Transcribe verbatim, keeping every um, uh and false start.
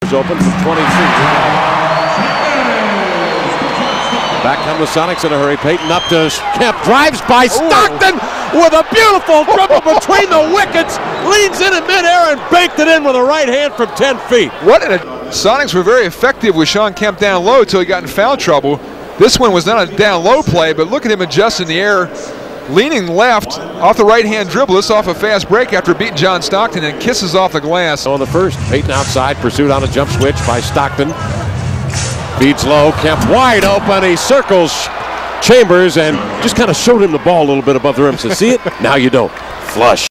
was open from twenty feet. Back come the Sonics in a hurry. Payton up to Kemp, drives by Stockton with a beautiful dribble between the wickets, leans in in midair and banked it in with a right hand from ten feet. What a, Sonics were very effective with Shawn Kemp down low until he got in foul trouble. This one was not a down low play, but look at him adjust in the air, leaning left off the right hand dribble. This off a fast break after beating John Stockton and kisses off the glass. On the first, Payton outside, pursued on a jump switch by Stockton. Feeds low, Kemp wide open, he circles Chambers and just kind of showed him the ball a little bit above the rim. Says, see it? Now you don't. Flush.